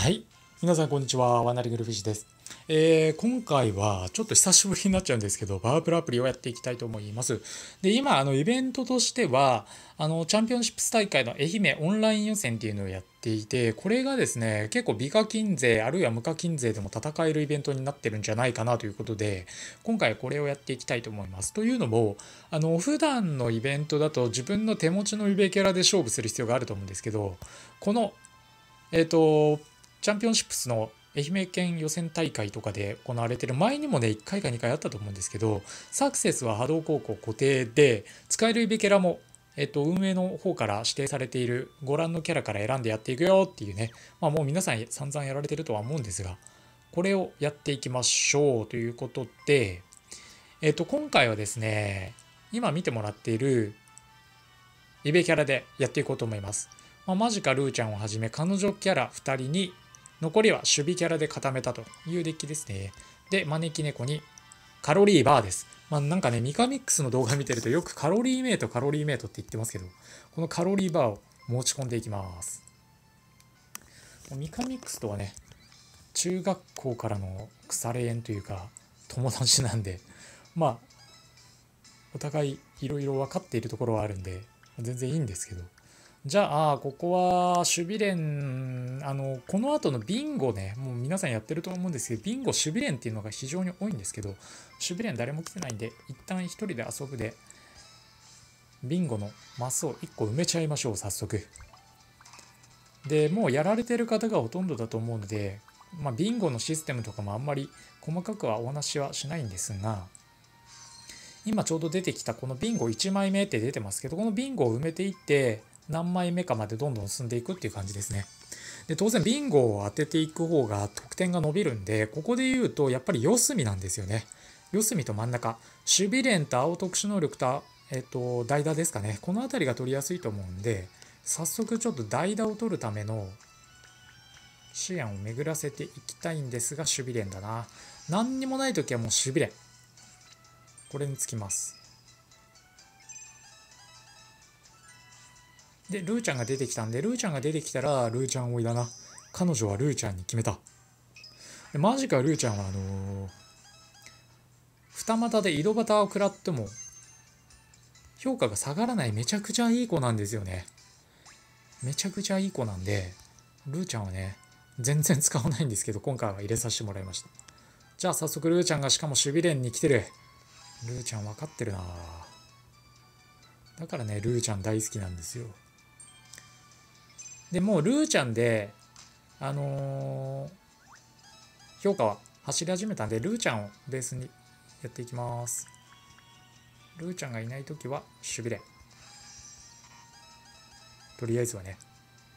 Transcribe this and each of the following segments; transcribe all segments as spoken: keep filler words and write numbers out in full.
はい。皆さん、こんにちは。ワナリグルフィッシュです。えー今回は、ちょっと久しぶりになっちゃうんですけど、パワープロアプリをやっていきたいと思います。で、今、あの、イベントとしては、あの、チャンピオンシップス大会の愛媛オンライン予選っていうのをやっていて、これがですね、結構美課金税、あるいは無課金税でも戦えるイベントになってるんじゃないかなということで、今回これをやっていきたいと思います。というのも、あの、普段のイベントだと自分の手持ちのイベキャラで勝負する必要があると思うんですけど、このえっと、チャンピオンシップスの愛媛県予選大会とかで行われてる前にもね、いっかいかにかいあったと思うんですけど、サクセスは波動高校固定で、使えるイベキャラも、えっと、運営の方から指定されているご覧のキャラから選んでやっていくよっていうね、まあもう皆さん散々やられてるとは思うんですが、これをやっていきましょうということで、えっと、今回はですね、今見てもらっているイベキャラでやっていこうと思います。まあ、マジカルーちゃんをはじめ彼女キャラふたりに残りは守備キャラで固めたというデッキですね。で、招き猫にカロリーバーです。まあなんかね、ミカミックスの動画見てるとよくカロリーメイト、カロリーメイトって言ってますけど、このカロリーバーを持ち込んでいきます。ミカミックスとはね、中学校からの腐れ縁というか友達なんで、まあお互いいろいろ分かっているところはあるんで全然いいんですけど、じゃあここは守備連、あのこの後のビンゴね、もう皆さんやってると思うんですけど、ビンゴ守備連っていうのが非常に多いんですけど、守備連誰も来てないんで一旦一人で遊ぶでビンゴのマスをいっこ埋めちゃいましょう。早速で、もうやられてる方がほとんどだと思うので、まあ、ビンゴのシステムとかもあんまり細かくはお話はしないんですが、今ちょうど出てきたこのビンゴいちまいめって出てますけど、このビンゴを埋めていって何枚目かまでどんどん進んでいくっていう感じですね。で、当然ビンゴを当てていく方が得点が伸びるんで、ここで言うとやっぱり四隅なんですよね。四隅と真ん中、守備連と青特殊能力と、えっと、代打ですかね。この辺りが取りやすいと思うんで、早速ちょっと代打を取るための思案を巡らせていきたいんですが、守備連だな。何にもない時はもう守備連。これにつきます。で、ルーちゃんが出てきたんで、ルーちゃんが出てきたら、ルーちゃん追いだな。彼女はルーちゃんに決めた。でマジかルーちゃんは、あのー二股で井戸端を食らっても、評価が下がらないめちゃくちゃいい子なんですよね。めちゃくちゃいい子なんで、ルーちゃんはね、全然使わないんですけど、今回は入れさせてもらいました。じゃあ早速ルーちゃんがしかも守備連に来てる。ルーちゃん分かってるな。だからね、ルーちゃん大好きなんですよ。でもうルーちゃんで、あのー評価は走り始めたんで、ルーちゃんをベースにやっていきます。ルーちゃんがいないときは守備連。とりあえずはね。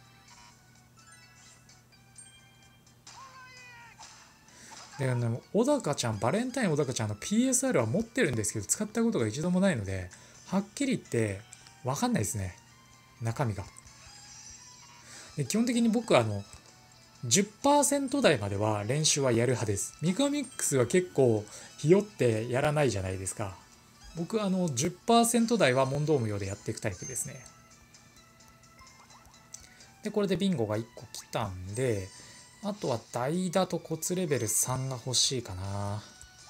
でね、小高ちゃん、バレンタイン小高ちゃんの ピーエスアール は持ってるんですけど、使ったことが一度もないので、はっきり言って分かんないですね。中身が。で基本的に僕はあの、じゅっパーセント 台までは練習はやる派です。ミカミックスは結構ひよってやらないじゃないですか。僕はあの じゅっパーセント 台は問答無用でやっていくタイプですね。で、これでビンゴがいっこ来たんで、あとは代打とコツレベルさんが欲しいかな。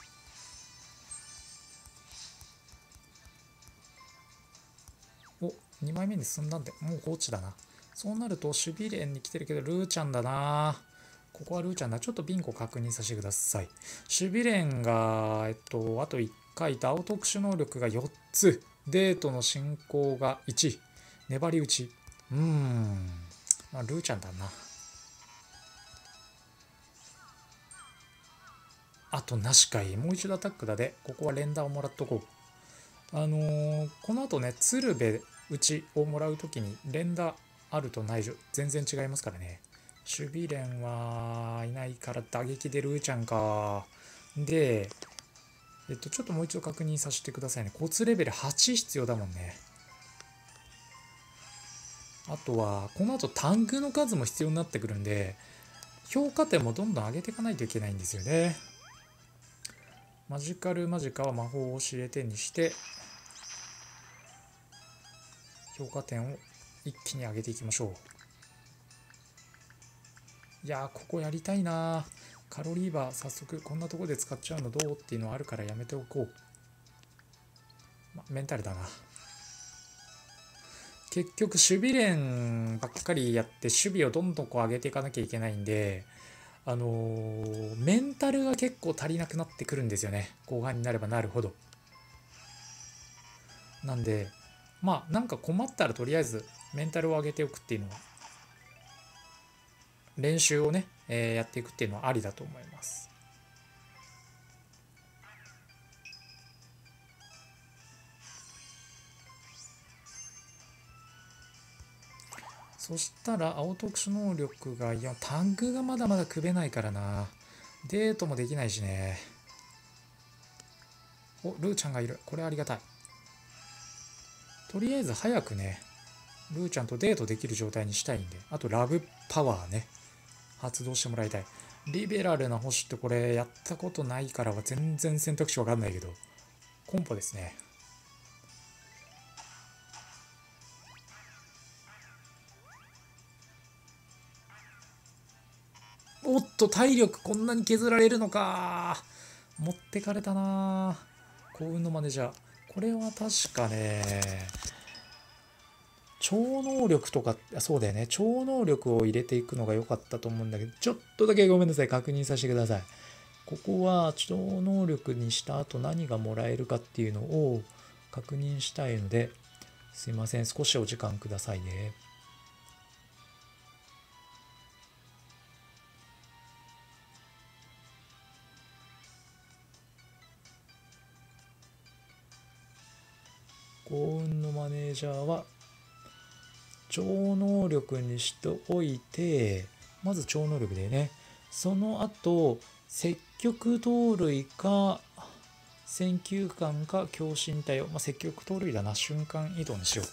お、にまいめに進んだんで、もう放置だな。そうなると守備連に来てるけど、ルーちゃんだな。ここはルーちゃんだ。ちょっとビンゴ確認させてください。守備連が、えっと、あといっかいと青特殊能力がよっつ。デートの進行がいち。粘り打ち。うーん。まあ、ルーちゃんだな。あとなしかい。もう一度アタックだで、ここは連打をもらっとこう。あのーこの後ね、鶴瓶打ちをもらうときに連打あるとないじょ全然違いますからね。守備連はいないから打撃でルーちゃんか。で、えっと、ちょっともう一度確認させてくださいね。コツレベルはち必要だもんね。あとは、この後タンクの数も必要になってくるんで、評価点もどんどん上げていかないといけないんですよね。マジカルマジカは魔法を教えてにして、評価点を一気に上げていきましょう。 いやー、ここやりたいな。カロリーバー早速こんなとこで使っちゃうのどうっていうのはあるからやめておこう。ま、メンタルだな。結局守備練ばっかりやって守備をどんどんこう上げていかなきゃいけないんで、あのーメンタルが結構足りなくなってくるんですよね、後半になればなるほど。なんでまあなんか困ったらとりあえずメンタルを上げておくっていうのは、練習をね、えーやっていくっていうのはありだと思います。そしたら青特殊能力が、いやタッグがまだまだ組めないからな。デートもできないしね。お、ルーちゃんがいる。これありがたい。とりあえず早くね、ルーちゃんとデートできる状態にしたいんで、あとラブパワーね、発動してもらいたい。リベラルな星ってこれやったことないからは全然選択肢わかんないけど、コンポですね。おっと、体力こんなに削られるのか。持ってかれたな。幸運のマネージャー。これは確かね、超能力とか、そうだよね。超能力を入れていくのが良かったと思うんだけど、ちょっとだけごめんなさい。確認させてください。ここは超能力にした後何がもらえるかっていうのを確認したいので、すいません。少しお時間くださいね。幸運のマネージャーは超能力にしておいて、まず超能力でね、その後積極盗塁か選球眼か強心体を、まあ、積極盗塁だな。瞬間移動にしよう。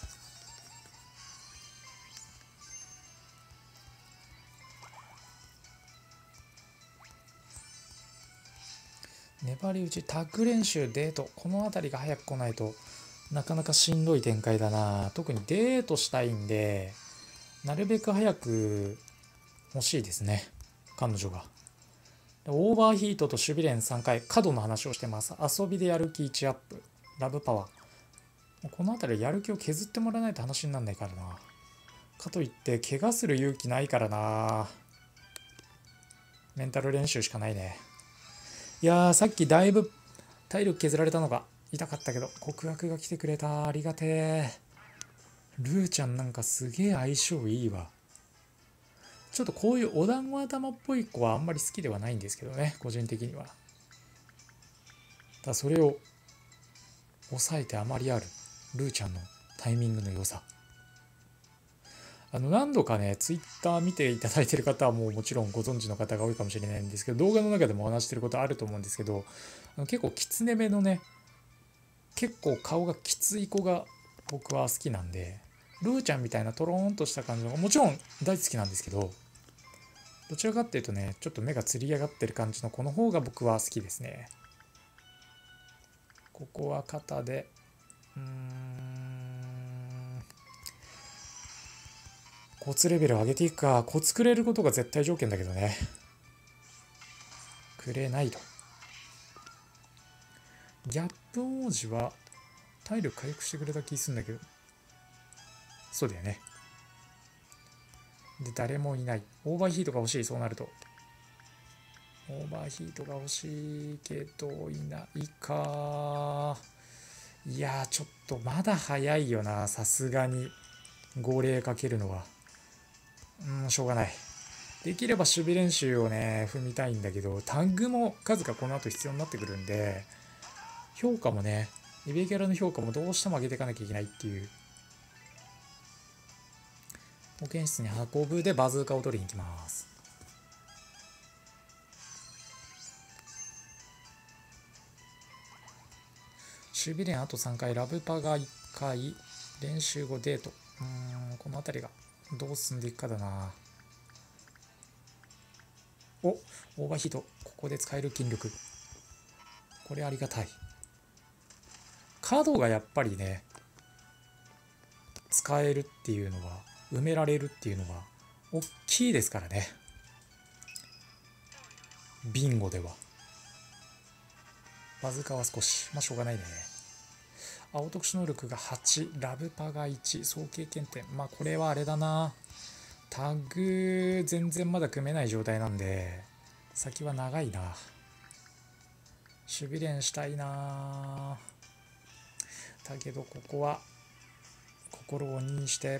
粘り打ち、タッグ練習、デート、この辺りが早く来ないとなかなかしんどい展開だな。特にデートしたいんで、なるべく早く欲しいですね、彼女が。オーバーヒートと守備練さんかい、角の話をしてます。遊びでやる気いちアップ、ラブパワー。この辺りやる気を削ってもらわないと話にならないからな。かといって怪我する勇気ないからな。メンタル練習しかないね。いやー、さっきだいぶ体力削られたのが痛かったけど、告白が来てくれた。ありがてえ。ルーちゃんなんかすげえ相性いいわ。ちょっとこういうお団子頭っぽい子はあんまり好きではないんですけどね、個人的には。だそれを抑えてあまりあるルーちゃんのタイミングの良さ。あの何度かね、ツイッター見ていただいてる方はもうもちろんご存知の方が多いかもしれないんですけど、動画の中でもお話してることあると思うんですけど、あの結構きつねめのね、結構顔がきつい子が僕は好きなんで、ルーちゃんみたいなトローンとした感じのもちろん大好きなんですけど、どちらかっていうとね、ちょっと目がつり上がってる感じの子の方が僕は好きですね。ここは肩で、うーん、コツレベル上げていくか。コツくれることが絶対条件だけどね。くれないと。ギャップ王子は体力回復してくれた気するんだけど。そうだよね。で、誰もいない。オーバーヒートが欲しい、そうなると。オーバーヒートが欲しいけど、いないか。いやー、ちょっとまだ早いよな。さすがに。号令かけるのは。うん、しょうがない。できれば守備練習をね、踏みたいんだけど、タッグも数がこの後必要になってくるんで、評価もね、イベキャラの評価もどうしても上げていかなきゃいけないっていう。保健室に運ぶでバズーカを取りに行きます。守備練あとさんかい、ラブパがいっかい、練習後デート。うーん、この辺りがどう進んでいくかだな。お、オーバーヒート、ここで使える筋力。これありがたい。角がやっぱりね、使えるっていうのは、埋められるっていうのは、大きいですからね。 ビンゴでは。バズーカは少し、まあしょうがないね。青特殊能力がはち、ラブパがいち、総経験点。まあこれはあれだな。タグ全然まだ組めない状態なんで、先は長いな。守備練したいな。だけどここは心を鬼にして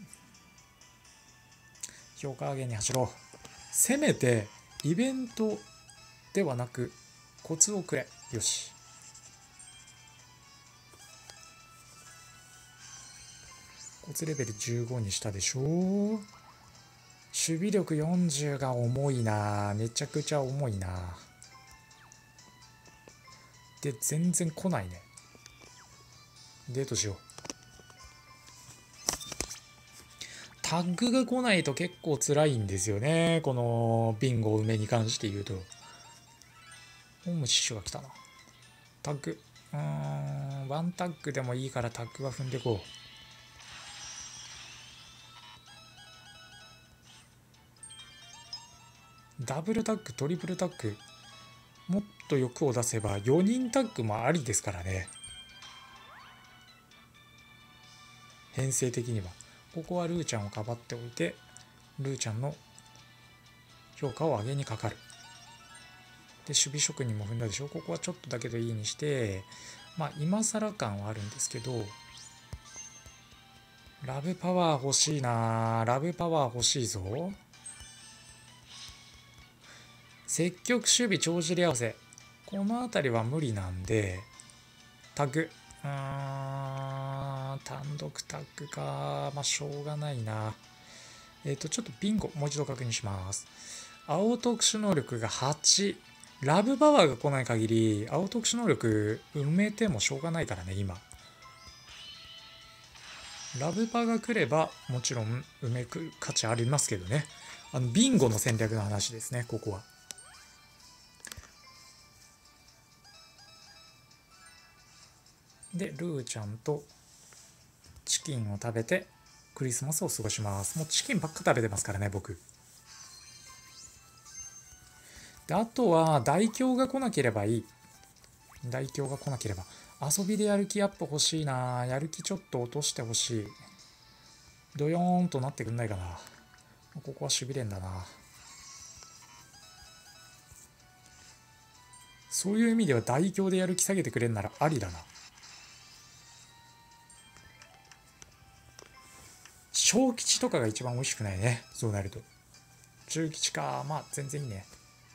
評価上げに走ろう。せめてイベントではなくコツをくれ。よし。コツレベルじゅうごにしたでしょ。守備力よんじゅうが重いな。めちゃくちゃ重いな。で全然来ないね。デートしよう。タッグが来ないと結構辛いんですよね。このビンゴ梅に関して言うと。ホームシッシュが来たな。タッグ。うーん、ワンタッグでもいいからタッグは踏んでいこう。ダブルタッグ、トリプルタッグ。もっと欲を出せばよにんタッグもありですからね。編成的には。ここはルーちゃんをかばっておいて、ルーちゃんの評価を上げにかかる。で、守備職人も踏んだでしょ。ここはちょっとだけどいいにして、まあ今更感はあるんですけど、ラブパワー欲しいな。ラブパワー欲しいぞ。積極守備帳尻合わせ。この辺りは無理なんで、タグ。うーん、単独タッグか。まあしょうがないな。えっと、ちょっとビンゴ、もう一度確認します。青特殊能力がはち。ラブパワーが来ない限り、青特殊能力埋めてもしょうがないからね、今。ラブパが来れば、もちろん埋めく価値ありますけどね。あの、ビンゴの戦略の話ですね、ここは。で、ルーちゃんとチキンを食べて、クリスマスを過ごします。もうチキンばっか食べてますからね、僕。で、あとは、大凶が来なければいい。大凶が来なければ。遊びでやる気アップ欲しいな。やる気ちょっと落としてほしい。ドヨーンとなってくんないかな。ここは守備練だな。そういう意味では大凶でやる気下げてくれんならありだな。小吉とかが一番美味しくないね。そうなると。中吉か。まあ全然いいね。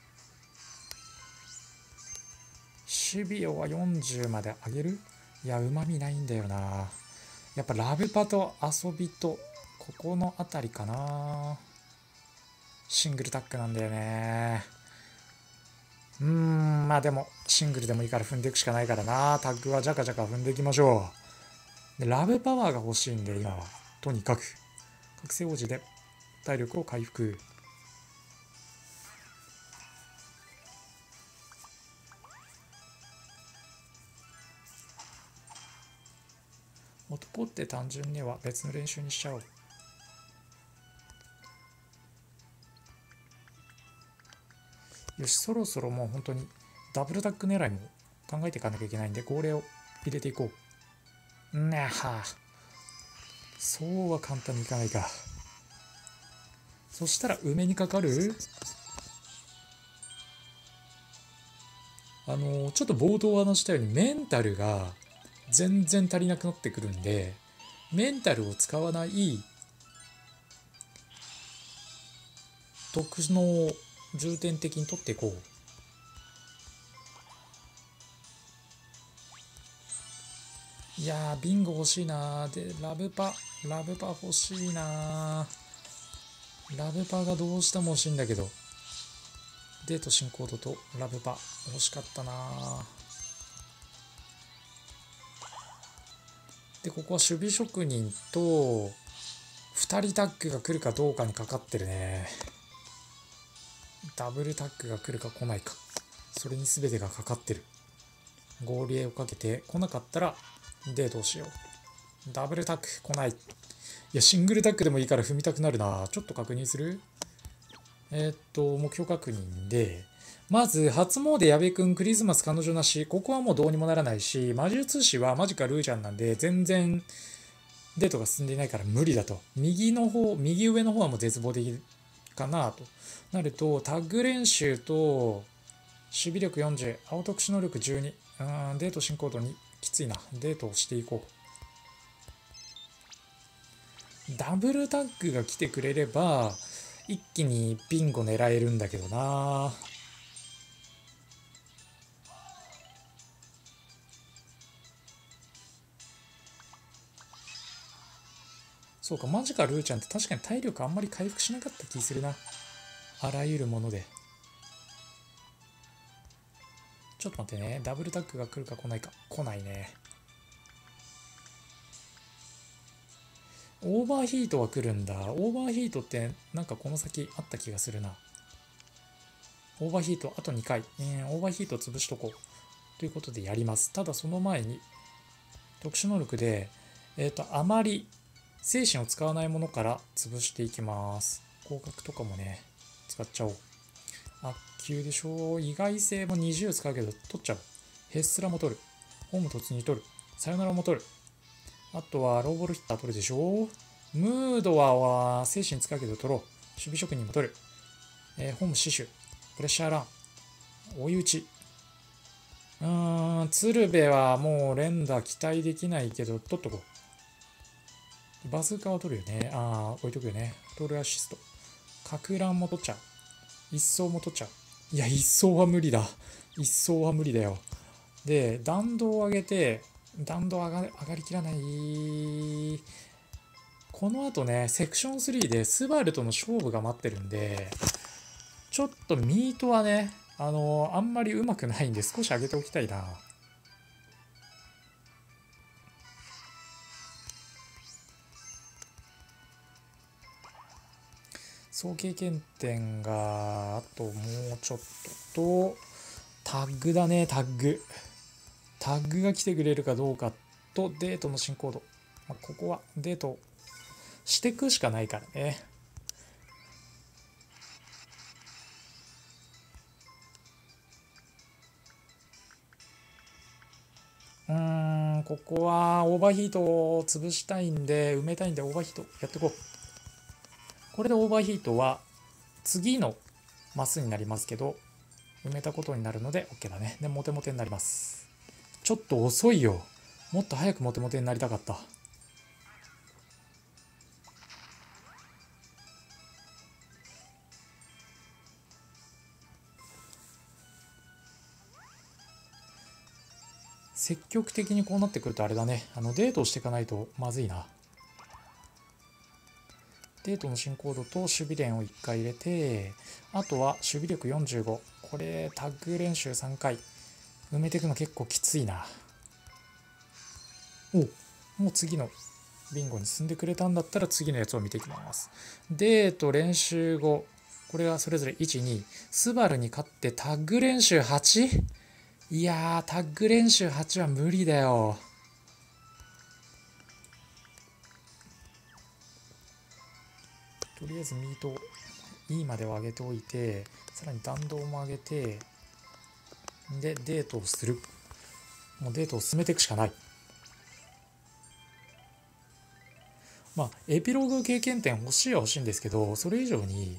守備をはよんじゅうまで上げる。いや、うまみないんだよな。やっぱラブパと遊びと、ここのあたりかな。シングルタックなんだよね。うーん、まあでも、シングルでもいいから踏んでいくしかないからな。タッグはジャカジャカ踏んでいきましょう。で、ラブパワーが欲しいんで、今は。とにかく。覚醒王子で体力を回復。男って単純には別の練習にしちゃおう。よし、そろそろもう本当にダブルタック狙いも考えていかなきゃいけないんで、号令を入れていこう。んなは。そうは簡単にいかないか。そしたら梅にかかる。あのちょっと冒頭話したようにメンタルが全然足りなくなってくるんで、メンタルを使わない特殊のを重点的に取っていこう。いやー、ビンゴ欲しいなー。で、ラブパ、ラブパ欲しいなー。ラブパがどうしても欲しいんだけど。デート進行度とラブパ欲しかったなー。で、ここは守備職人とふたりタッグが来るかどうかにかかってるね。ダブルタッグが来るか来ないか。それに全てがかかってる。合流をかけて来なかったらデートをしよう。ダブルタッグ来ない。いや、シングルタッグでもいいから踏みたくなるな。ちょっと確認する。えー、っと、目標確認で、 まず初詣矢部くんクリスマス彼女なし、ここはもうどうにもならないし、魔術師はマジカルーちゃんなんで全然デートが進んでいないから無理だと。右の方、右上の方はもう絶望的かなとなると、タッグ練習と守備力よんじゅう、青特殊能力じゅうに、うーんデート進行度に、きついな。デートをしていこう。ダブルタッグが来てくれれば一気にビンゴ狙えるんだけどな。そうか、マジカルーちゃんって確かに体力あんまり回復しなかった気するな。あらゆるもので。ちょっと待ってね。ダブルタッグが来るか来ないか。来ないね。オーバーヒートは来るんだ。オーバーヒートってなんかこの先あった気がするな。オーバーヒートあとにかい。えー、オーバーヒート潰しとこう。ということでやります。ただその前に特殊能力で、えっと、あまり精神を使わないものから潰していきます。広角とかもね、使っちゃおう。悪球でしょう。意外性もにじゅう使うけど、取っちゃう。ヘッスラも取る。ホーム突入取る。さよならも取る。あとはローボールヒッター取るでしょう。ムードは精神使うけど取ろう。守備職人も取る。えー、ホーム死守。プレッシャーラン。追い打ち。うーん、鶴瓶はもう連打期待できないけど、取っとこう。バズーカは取るよね。ああ、置いとくよね。トールアシスト。かく乱も取っちゃう。一層も取っちゃう。いや、一層は無理だ。一層は無理だよ。で、弾道を上げて、弾道上が上がりきらない。この後ね、セクションスリーでスバルとの勝負が待ってるんで、ちょっとミートはね、あのー、あんまりうまくないんで少し上げておきたいな。総経験点があともうちょっとと、タッグだね、タッグ。タッグが来てくれるかどうかとデートの進行度。まあ、ここはデートしていくしかないからね。うーん、ここはオーバーヒートを潰したいんで、埋めたいんでオーバーヒートやっていこう。これでオーバーヒートは次のマスになりますけど、埋めたことになるので OK だね。で、モテモテになります。ちょっと遅いよ。もっと早くモテモテになりたかった。積極的にこうなってくるとあれだね。あのデートをしていかないとまずいな。デートの進行度と守備練をいっかい入れて、あとは守備力よんじゅうご。これタッグ練習さんかい。埋めていくの結構きついな。お、もう次のビンゴに進んでくれたんだったら次のやつを見ていきます。デート練習後、これはそれぞれいち、に、スバルに勝ってタッグ練習 はち？ いやー、タッグ練習はちは無理だよ。とりあえずミート E までを上げておいて、さらに弾道も上げて、で、デートをする。もうデートを進めていくしかない。まあ、エピローグ経験点欲しいは欲しいんですけど、それ以上に、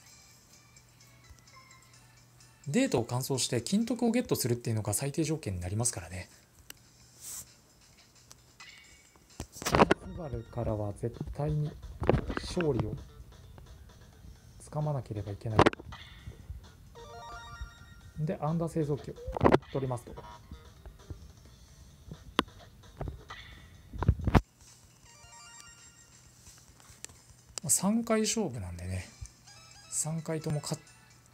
デートを完走して金徳をゲットするっていうのが最低条件になりますからね。スバルからは絶対に勝利をつかまなければいけない。で、アンダー製造機を取りますと。さんかい勝負なんでね、さんかいとも勝っ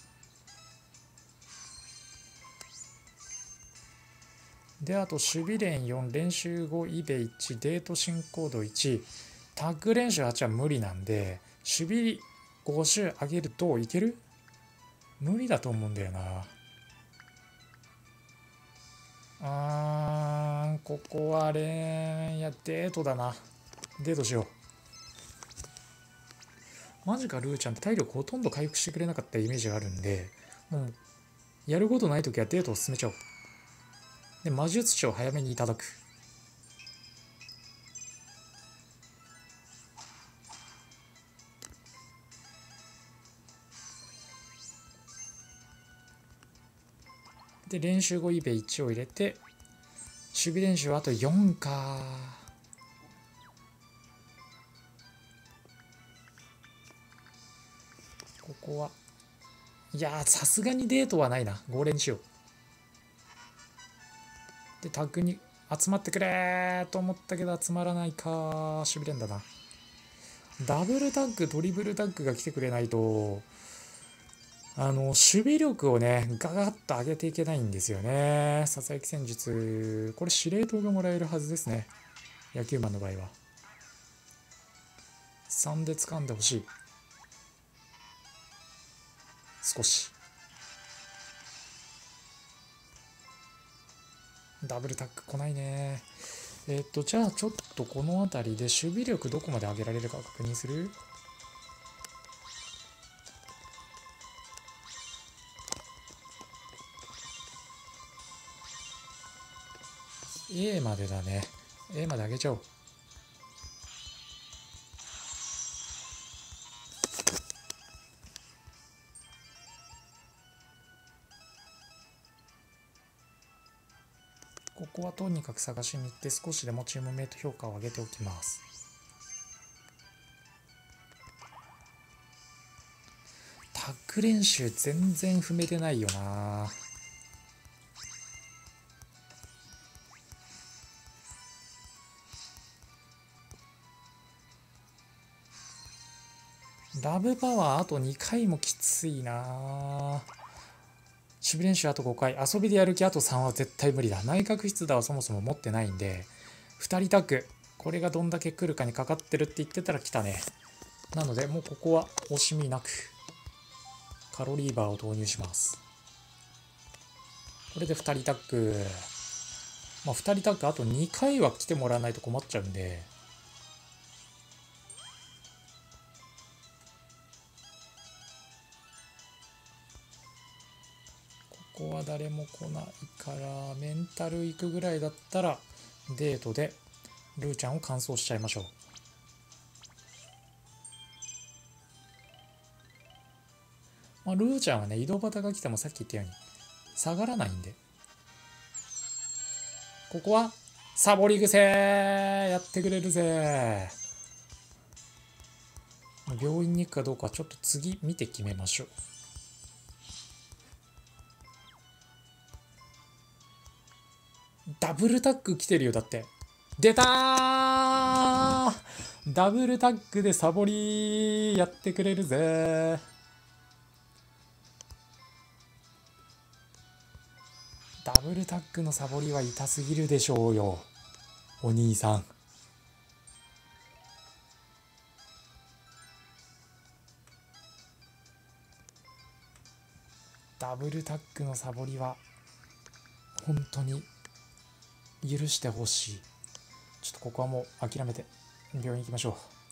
で、あと守備練よん、練習ご、イベいち、デート進行度いち、タッグ練習はちは無理なんで、守備ご周上げるといける？無理だと思うんだよな。あー、ここはれいや、デートだな。デートしよう。マジかルーちゃんって体力ほとんど回復してくれなかったイメージがあるんで、もうやることないときはデートを進めちゃおう。で、魔術師を早めにいただく。で、練習後イベいちを入れて、守備練習はあとよんか。ここは、いやー、さすがにデートはないな。ご連にしよう。で、タッグに集まってくれーと思ったけど集まらないか。守備練だな。ダブルタッグ、トリプルタッグが来てくれないと、あの、守備力をね、ガガッと上げていけないんですよね。ささやき戦術。これ司令塔がもらえるはずですね。野球マンの場合は。さんで掴んでほしい。少し。ダブルタック来ないね。えっと、じゃあちょっとこの辺りで守備力どこまで上げられるか確認する。A までだね。A まで上げちゃおう。ここはとにかく探しに行って少しでもチームメイト評価を上げておきます。タッグ練習全然踏めてないよな。ラブパワーあとにかいもきついな。守備練習あとごかい、遊びでやる気あとさんは絶対無理だ。内角筆打はそもそも持ってないんで、ふたりタッグ、これがどんだけ来るかにかかってるって言ってたら来たね。なのでもうここは惜しみなくカロリーバーを投入します。これでふたりタッグ、まあふたりタッグあとにかいは来てもらわないと困っちゃうんで、ここは誰も来ないからメンタル行くぐらいだったらデートでルーちゃんを完走しちゃいましょう。まあ、ルーちゃんはね、井戸端が来てもさっき言ったように下がらないんで、ここはサボり癖やってくれるぜ。病院に行くかどうかちょっと次見て決めましょう。ダブルタック来てるよ。だって出たー、ダブルタックでサボりやってくれるぜ。ダブルタックのサボりは痛すぎるでしょうよ、お兄さん。ダブルタックのサボりは本当に許してほしい。ちょっとここはもう諦めて病院行きましょ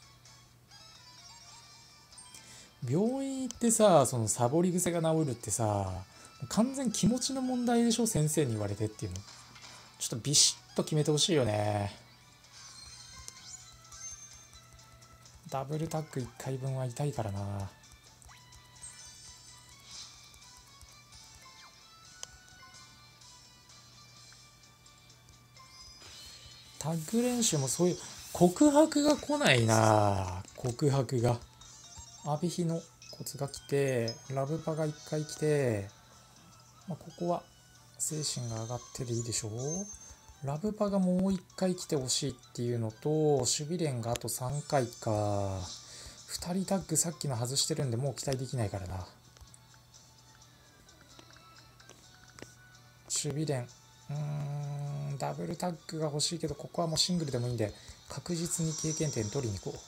う。病院行ってさ、そのサボり癖が治るってさ、完全気持ちの問題でしょ、先生に言われてっていうの。ちょっとビシッと決めてほしいよね。ダブルタックいっかいぶんは痛いからな。タッグ練習もそういう告白が来ないな。告白が阿部比のコツが来て、ラブパがいっかい来て、まあ、ここは精神が上がってでいいでしょう。ラブパがもういっかい来てほしいっていうのと、守備練があとさんかいか。ふたりタッグさっきの外してるんでもう期待できないからな。守備練、うーん、ダブルタッグが欲しいけど、ここはもうシングルでもいいんで確実に経験点取りに行こう。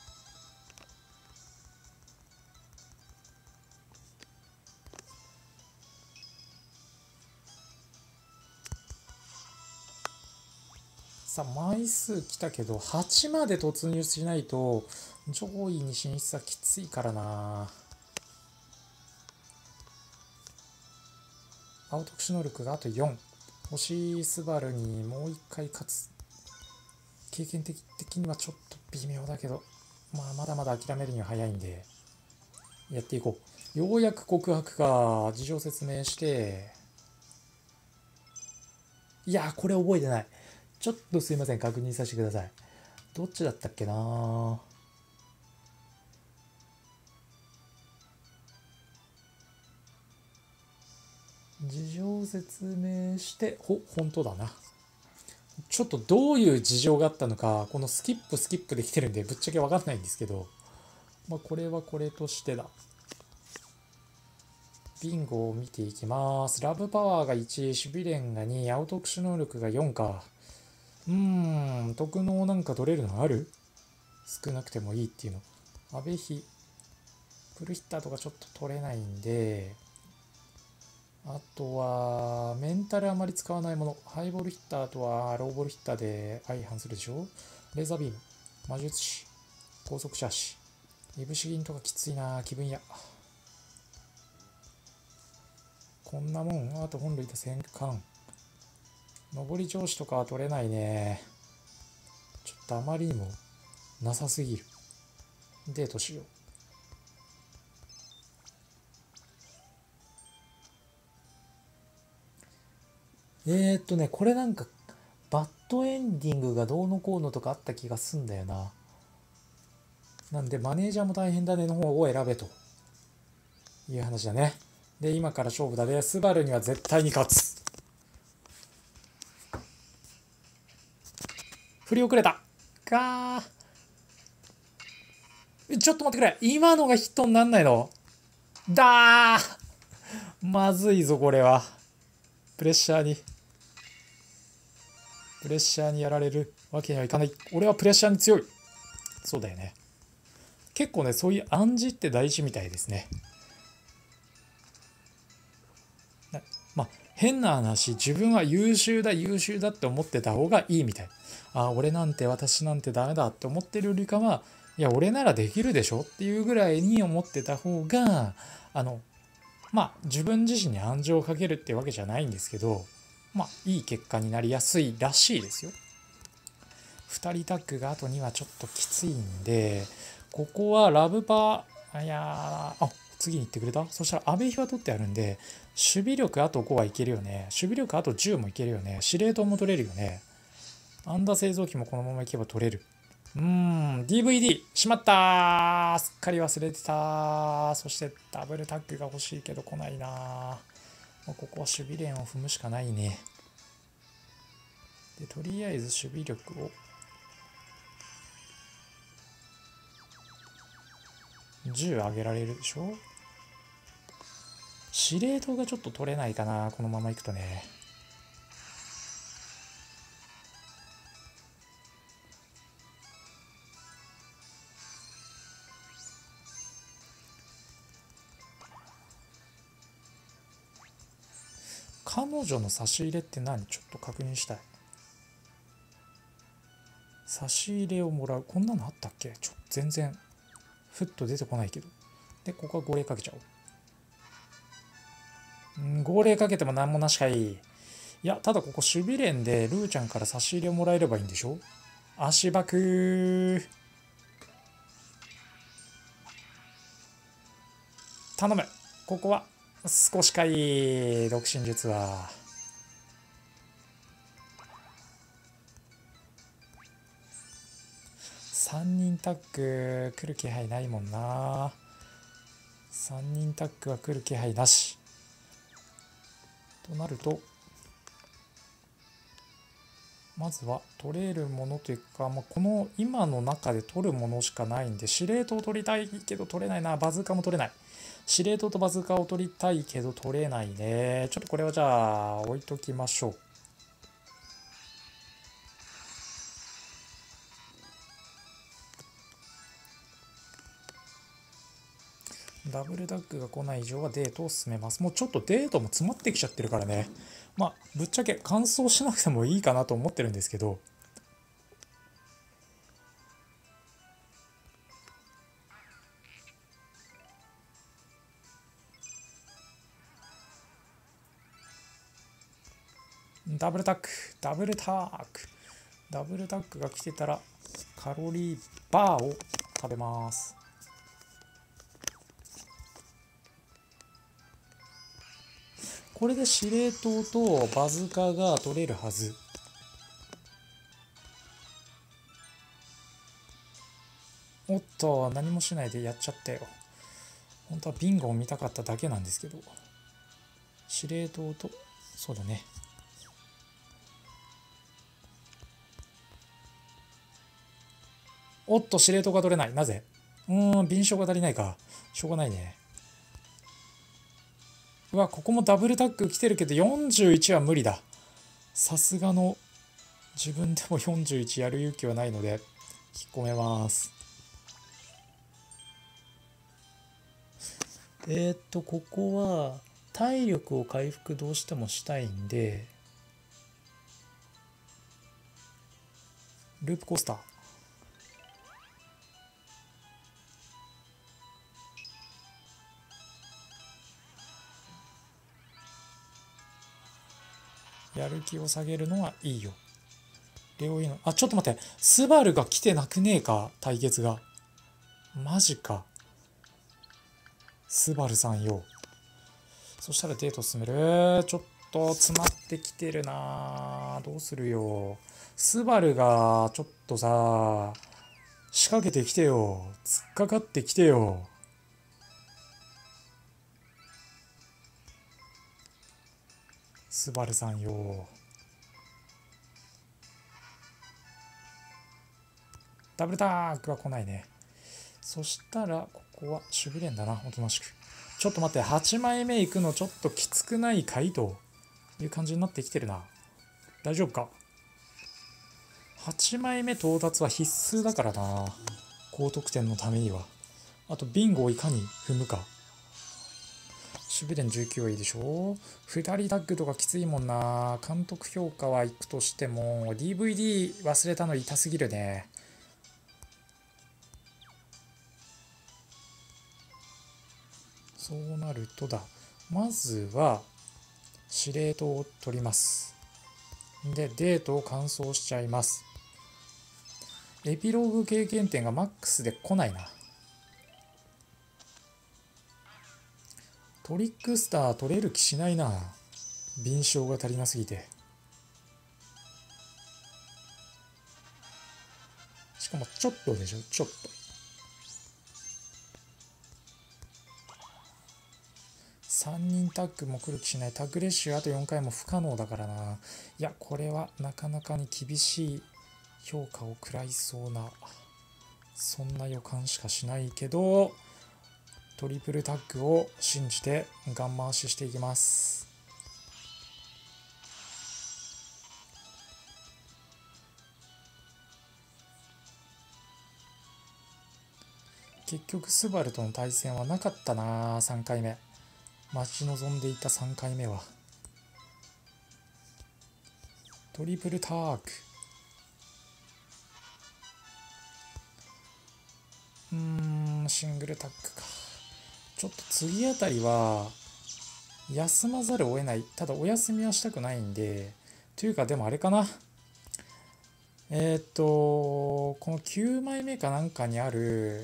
さあ枚数来たけどはちまで突入しないと上位に進出はきついからな。 青特殊能力があとよん。星スバルにもう一回勝つ。経験的的にはちょっと微妙だけど、まあまだまだ諦めるには早いんでやっていこう。ようやく告白か。事情説明して。いやー、これ覚えてない。ちょっとすいません、確認させてください。どっちだったっけな。事情説明して、ほ、本当だな。ちょっとどういう事情があったのか、このスキップスキップできてるんでぶっちゃけわかんないんですけど、まあこれはこれとしてだ。ビンゴを見ていきます。ラブパワーがいち、守備連がに、青特殊能力がよんか。うーん、特能なんか取れるのある？少なくてもいいっていうの。阿部比、プルヒッターとかちょっと取れないんで、あとは、メンタルあまり使わないもの。ハイボールヒッターとはローボールヒッターで相反するでしょ。レーザービーム、魔術師、高速シャーシ、いぶし銀とかきついな。気分屋。こんなもん。あと本類と戦艦。上り調子とかは取れないね。ちょっとあまりにもなさすぎる。デートしよう。えーっとね、これなんか、バッドエンディングがどうのこうのとかあった気がすんだよな。なんで、マネージャーも大変だねの方を選べという話だね。で、今から勝負だね。スバルには絶対に勝つ。振り遅れた。かー。ちょっと待ってくれ。今のがヒットになんないの？だー。まずいぞ、これは。プレッシャーに。プレッシャーにやられるわけにはいかない。俺はプレッシャーに強い。そうだよね。結構ね、そういう暗示って大事みたいですね。まあ、変な話、自分は優秀だ、優秀だって思ってた方がいいみたい。あ、俺なんて、私なんてダメだって思ってるよりかは、いや、俺ならできるでしょっていうぐらいに思ってた方が、あの、まあ、自分自身に暗示をかけるってわけじゃないんですけど、まあ、いい結果になりやすいらしいですよ。ふたりタッグがあとにはちょっときついんで、ここはラブパー、いやー、あ、次に行ってくれた。そしたら阿部比は取ってあるんで、守備力あとごはいけるよね。守備力あとじゅうもいけるよね。司令塔も取れるよね。アンダ製造機もこのままいけば取れる。うーん、ディーブイディー、しまったー。すっかり忘れてたー。そしてダブルタッグが欲しいけど来ないなー。ここは守備連を踏むしかないね。で、とりあえず守備力をじゅう上げられるでしょ。司令塔がちょっと取れないかな、このままいくとね。彼女の差し入れって何？ちょっと確認したい。差し入れをもらう。こんなのあったっけ？ちょ全然ふっと出てこないけど。で、ここは号令かけちゃおう。うん、号令かけても何もなしかい。いや、ただここ守備連でルーちゃんから差し入れをもらえればいいんでしょ。足場く頼む。ここは少しかい。独身術はさんにんタッグ来る気配ないもんな。さんにんタッグは来る気配なしとなると、まずは取れるものというか、まあ、この今の中で取るものしかないんで、司令塔取りたいけど取れないな。バズーカも取れない。司令塔とバズーカを取りたいけど取れないね。ちょっとこれはじゃあ置いときましょう。ダブルダックが来ない以上はデートを進めます。もうちょっとデートも詰まってきちゃってるからね。まあぶっちゃけ完走しなくてもいいかなと思ってるんですけど、 ダブルタック、ダブルタック。ダブルタックが来てたら、カロリーバーを食べます。これで司令塔とバズカが取れるはず。おっと、何もしないでやっちゃったよ。本当はビンゴを見たかっただけなんですけど。司令塔と、そうだね。おっと、司令塔が取れない。なぜ？うーん、敏捷が足りないか。しょうがないね。うわ、ここもダブルタック来てるけど、よんじゅういちは無理だ。さすがの、自分でもよんじゅういちやる勇気はないので、引っ込めます。えー、っと、ここは、体力を回復どうしてもしたいんで、ループコースター。やる気を下げるのはいいよ。レオイの、あ、ちょっと待って。スバルが来てなくねえか、対決が。マジか。スバルさんよ。そしたらデート進める。ちょっと詰まってきてるな。どうするよ。スバルがちょっとさ、仕掛けてきてよ。突っかかってきてよ。スバルさんよ。ダブルタックは来ないね。そしたら、ここは守備連だな、おとなしく。ちょっと待って、はちまいめいくのちょっときつくないかいという感じになってきてるな。大丈夫か？ はち 枚目到達は必須だからな。高得点のためには。あと、ビンゴをいかに踏むか。守備連じゅうきゅうはいいでしょう。ふたりタッグとかきついもんな。監督評価はいくとしても、ディーブイディー 忘れたの痛すぎるね。そうなるとだ。まずは、司令塔を取ります。で、デートを完走しちゃいます。エピローグ経験点がマックスで来ないな。トリックスター取れる気しないな。敏捷が足りなすぎて。しかもちょっとでしょ、ちょっと。さんにんタッグも来る気しない。タッグレッシュあとよんかいも不可能だからな。いや、これはなかなかに厳しい評価を食らいそうな、そんな予感しかしないけど、トリプルタッグを信じてガン回ししていきます。結局スバルとの対戦はなかったな。さんかいめ待ち望んでいたさんかいめはトリプルタッグ。うーんシングルタッグか。ちょっと次あたりは休まざるを得ない。ただお休みはしたくないんで、というかでもあれかな、えーっとこのきゅうまいめかなんかにある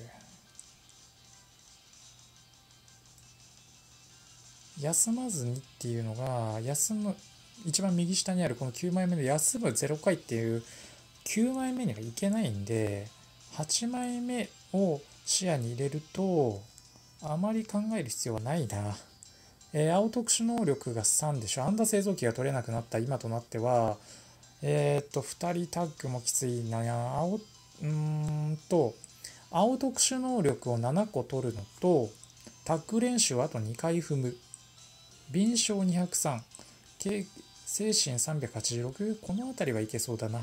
休まずにっていうのが、休む一番右下にあるこのきゅうまいめの休むゼロかいっていうきゅうまいめにはいけないんで、はちまいめを視野に入れるとあまり考える必要はないな。えー青特殊能力がさんでしょ。安打製造機が取れなくなった今となっては、えーっとふたりタッグもきついな。青うーんと青特殊能力をななこ取るのと、タッグ練習をあとにかい踏む、敏捷にひゃくさん、精神さんびゃくはちじゅうろく、この辺りはいけそうだな。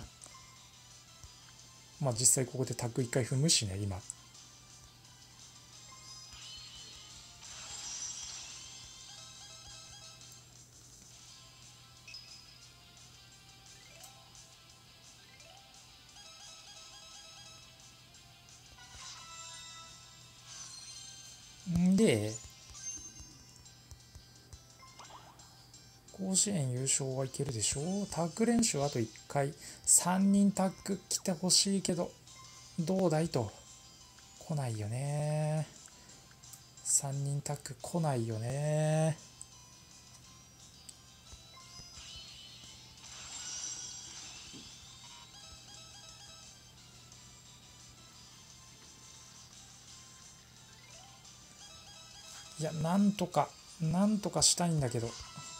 まあ実際ここでタッグいっかい踏むしね、今。んで、 甲子園優勝はいけるでしょう。タッグ練習あといっかい。さんにんタッグ来てほしいけど、どうだいと。来ないよね。さんにんタッグ来ないよね。いや、なんとか、なんとかしたいんだけど。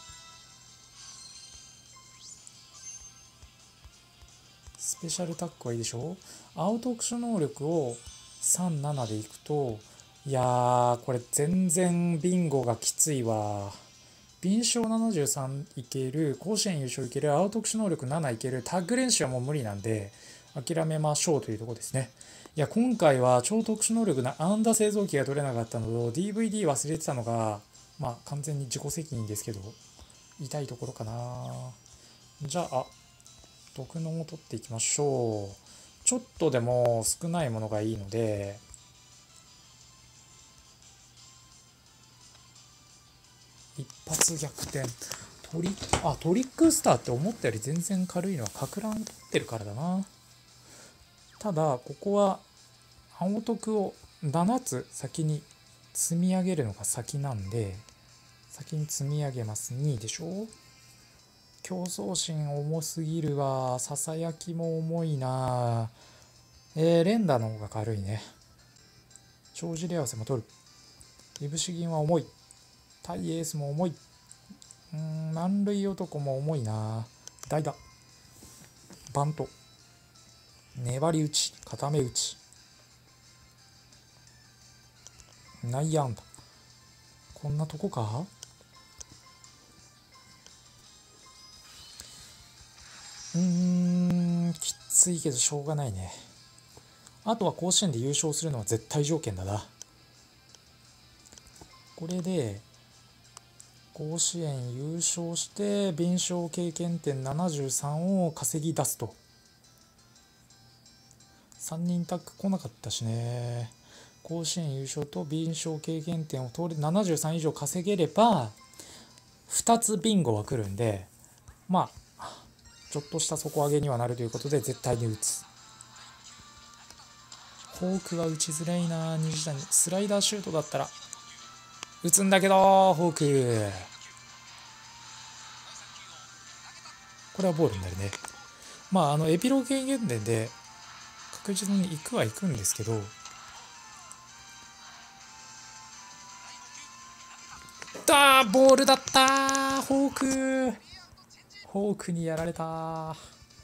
スペシャルタックはいいでしょ。アウト特殊能力をさん、ななでいくと、いやー、これ全然ビンゴがきついわ。敏捷ななじゅうさんいける、甲子園優勝いける、アウト特殊能力なないける、タッグ練習はもう無理なんで、諦めましょうというところですね。いや、今回は超特殊能力なアンダ製造機が取れなかったのと、ディーブイディー 忘れてたのが、まあ完全に自己責任ですけど、痛いところかな。じゃあ、毒能を取っていきましょう。ちょっとでも少ないものがいいので、一発逆転。トリあトリックスターって思ったより全然軽いのはかく乱取ってるからだな。ただここは青徳をななつ先に積み上げるのが先なんで、先に積み上げます。にでしょ。競争心重すぎるわ。ささやきも重いな。えー、連打の方が軽いね。帳尻合わせも取る。いぶし銀は重い。対エースも重い。うーん、満塁男も重いな。代打。バント。粘り打ち。固め打ち。内野安打。こんなとこか。うーん、きついけどしょうがないね。あとは甲子園で優勝するのは絶対条件だな。これで甲子園優勝して敏捷経験点ななじゅうさんを稼ぎ出すと。さんにんタッグ来なかったしね。甲子園優勝と敏捷経験点を通りななじゅうさん以上稼げればふたつビンゴは来るんで、まあちょっとした底上げにはなるということで絶対に打つ。フォークが打ちづらいな。虹谷スライダーシュートだったら打つんだけど、フォークこれはボールになるね。まああのエピローグ経験点で確実に行くは行くんですけど、だーボールだったー。フォークフォークにやられた。あ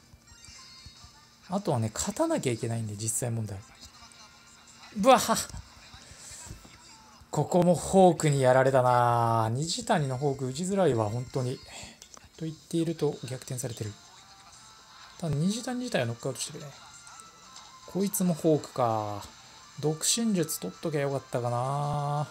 とはね勝たなきゃいけないんで実際問題。うわはここもフォークにやられたな。虹谷のフォーク打ちづらいわ本当に。と言っていると逆転されてる。ただ虹谷自体はノックアウトしてるね。こいつもフォークか。独身術取っときゃよかったかな。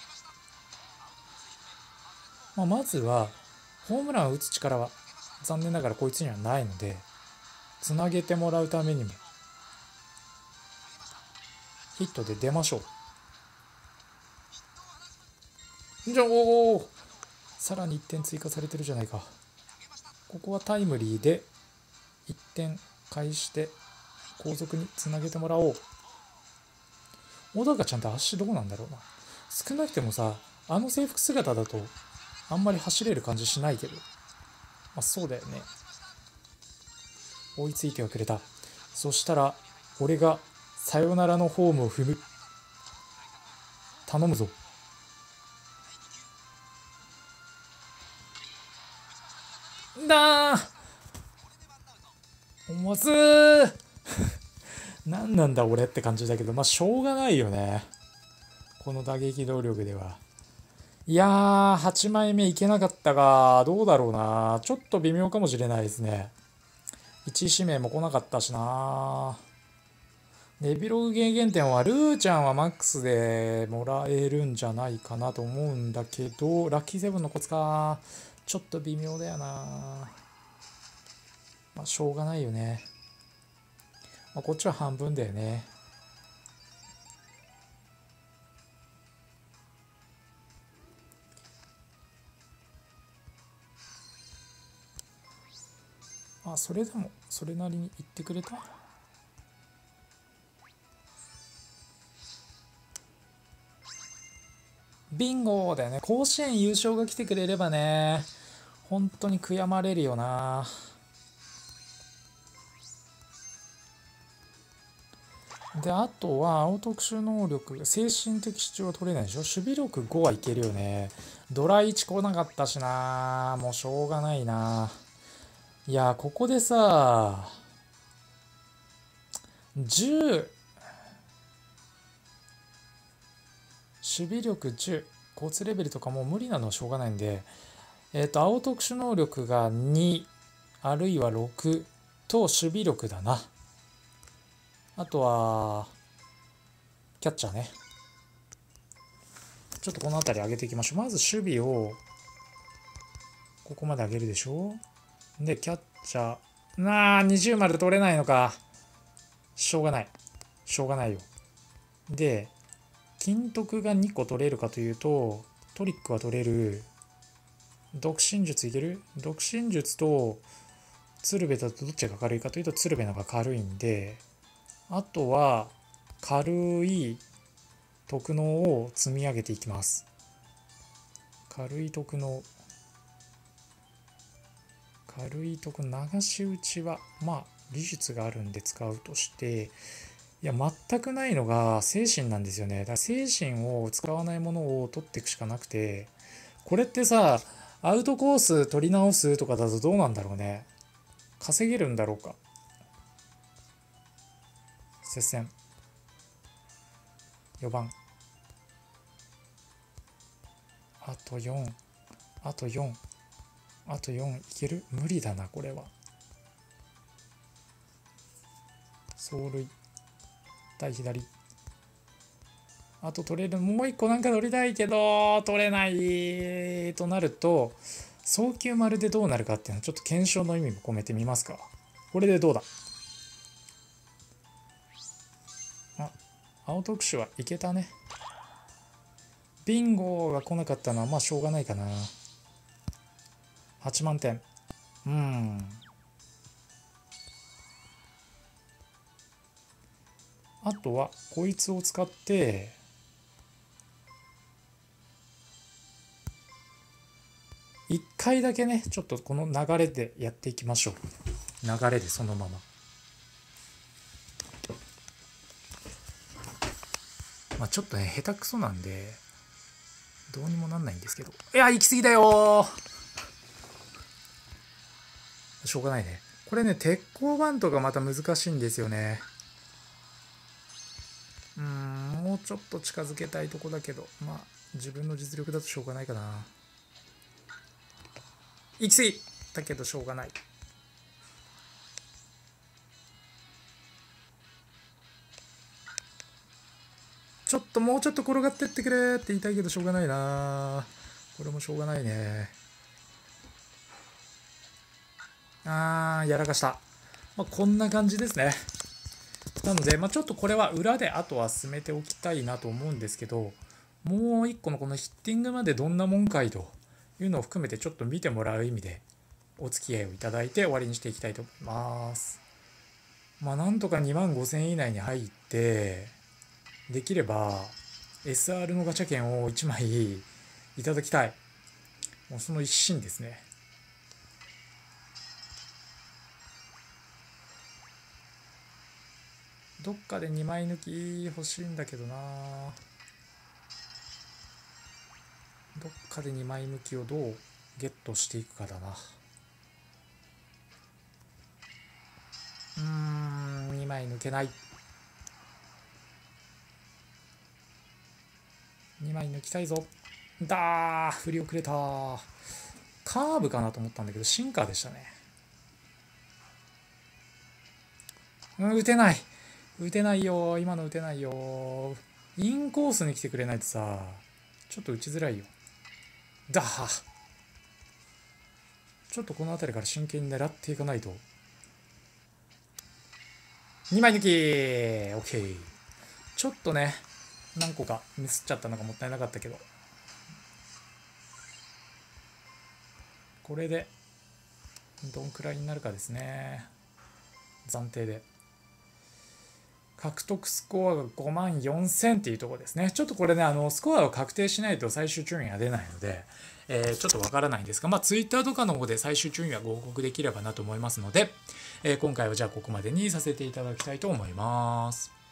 まあ、まずはホームランを打つ力は残念ながらこいつにはないので、つなげてもらうためにもヒットで出ましょう。じゃあおおさらにいってん追加されてるじゃないか。ここはタイムリーでいってん返して後続につなげてもらおう。小高ちゃんって足どうなんだろうな。少なくてもさあの制服姿だとあんまり走れる感じしないけど、まあそうだよね。追いついてはくれた。そしたら俺がサヨナラのホームを踏む。頼むぞ。だー思わずー何なんだ俺って感じだけど、まあしょうがないよねこの打撃能力では。いやーはちまいめいけなかったがどうだろうな。ちょっと微妙かもしれないですね。いちい指名も来なかったしな。エピローグ経験点はルーちゃんはマックスでもらえるんじゃないかなと思うんだけど、ラッキーセブンのコツかちょっと微妙だよな。まあしょうがないよね。まあ、こっちは半分だよね。 あ、それでもそれなりに言ってくれた。ビンゴだよね。甲子園優勝が来てくれればね、本当に悔やまれるよな。で、あとは青特殊能力、精神的支柱は取れないでしょ。守備力ごはいけるよね。ドラいち来なかったしな。もうしょうがないな。いや、ここでさ、じゅう、守備力じゅう、交通レベルとかもう無理なのはしょうがないんで、えっと、青特殊能力がに、あるいはろくと守備力だな。あとは、キャッチャーね。ちょっとこの辺り上げていきましょう。まず守備を、ここまで上げるでしょ。で、キャッチャー。なあ、にじゅうまで取れないのか。しょうがない。しょうがないよ。で、金徳がにこ取れるかというと、トリックは取れる。独身術いける？独身術と鶴瓶だとどっちが軽いかというと鶴瓶の方が軽いんで、あとは軽い特能を積み上げていきます。軽い特能。軽い特能、流し打ちはまあ技術があるんで使うとして、いや全くないのが精神なんですよね。だから精神を使わないものを取っていくしかなくて、これってさ、アウトコース取り直すとかだとどうなんだろうね。稼げるんだろうか。接戦。よばん。あとよん。あとよん。あとよんいける？無理だな、これは。走塁。対左。あと取れる。もう一個なんか取りたいけど、取れないとなると、早球丸でどうなるかっていうのをちょっと検証の意味も込めてみますか。これでどうだ？あ、青特殊はいけたね。ビンゴが来なかったのはまあしょうがないかな。はちまんてん。うん。あとはこいつを使っていっかいだけね、ちょっとこの流れでやっていきましょう。流れでそのまま。まあちょっとね、下手くそなんでどうにもなんないんですけど。いや、行き過ぎだよ。しょうがないね。これね、鉄鋼バントがまた難しいんですよね。うーん、もうちょっと近づけたいとこだけど、まあ自分の実力だとしょうがないかな。行き過ぎだけどしょうがない。ちょっともうちょっと転がってってくれって言いたいけどしょうがないな。これもしょうがないね。あー、やらかした。まあ、こんな感じですね。なので、まあ、ちょっとこれは裏であとは進めておきたいなと思うんですけど、もう一個のこのヒッティングまでどんなもんかいというのを含めてちょっと見てもらう意味でお付き合いをいただいて終わりにしていきたいと思います。まあなんとかにまんごせんえん以内に入って、できれば エスアール のガチャ券をいちまいいただきたい。もうその一心ですね。どっかでにまい抜き欲しいんだけどな。どっかでにまい抜きをどうゲットしていくかだな。うーん、にまい抜けない。にまい抜きたいぞ。だー、振り遅れた。カーブかなと思ったんだけど、シンカーでしたね。うん、打てない。打てないよ。今の打てないよ。インコースに来てくれないとさ、ちょっと打ちづらいよ。だー。ちょっとこの辺りから真剣に狙っていかないと。にまい抜き !OK。ちょっとね、何個かミスっちゃったのがもったいなかったけど。これでどんくらいになるかですね。暫定で獲得スコアがごまんよんせんっていうところですね。ちょっとこれね、あのスコアを確定しないと最終順位が出ないので、えー、ちょっとわからないんですが、まあ、ツイッターとかの方で最終順位はご報告できればなと思いますので、えー、今回はじゃあここまでにさせていただきたいと思います。